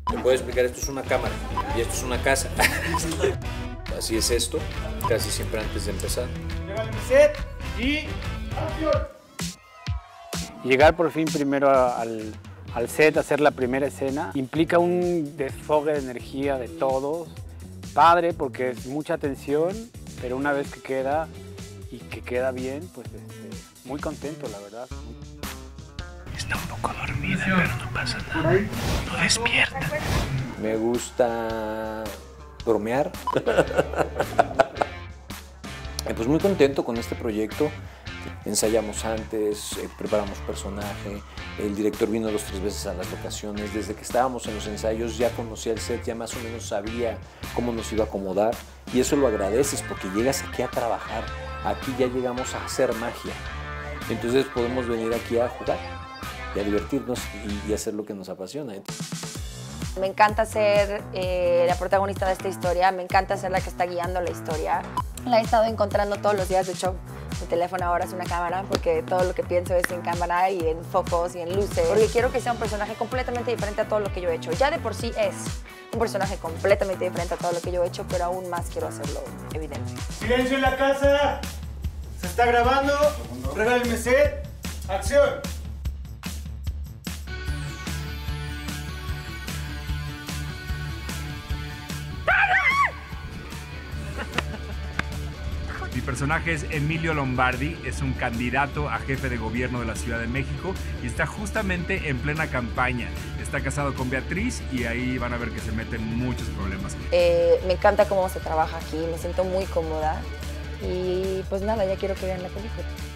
Te puedo explicar, esto es una cámara y esto es una casa. Así es esto, casi siempre antes de empezar. Llega el set y acción. Llegar por fin primero al set, hacer la primera escena, implica un desfogue de energía de todos. Padre, porque es mucha tensión, pero una vez que queda y que queda bien, pues muy contento, la verdad. Está un poco dormida, pero no pasa nada. No despierta. Me gusta bromear. Pues muy contento con este proyecto. Ensayamos antes, preparamos personaje, el director vino 2 o 3 veces a las locaciones. Desde que estábamos en los ensayos ya conocía el set, ya más o menos sabía cómo nos iba a acomodar. Y eso lo agradeces porque llegas aquí a trabajar. Aquí ya llegamos a hacer magia. Entonces podemos venir aquí a jugar y a divertirnos y hacer lo que nos apasiona. Me encanta ser la protagonista de esta historia, me encanta ser la que está guiando la historia. La he estado encontrando todos los días, de hecho mi teléfono ahora es una cámara porque todo lo que pienso es en cámara y en focos y en luces. Porque quiero que sea un personaje completamente diferente a todo lo que yo he hecho. Ya de por sí es un personaje completamente diferente a todo lo que yo he hecho, pero aún más quiero hacerlo evidente. Silencio en la casa. Se está grabando. Regálenme set. Acción. Mi personaje es Emilio Lombardi, es un candidato a jefe de gobierno de la Ciudad de México y está justamente en plena campaña. Está casado con Beatriz y ahí van a ver que se meten muchos problemas. Me encanta cómo se trabaja aquí, me siento muy cómoda y pues nada, ya quiero que vean la película.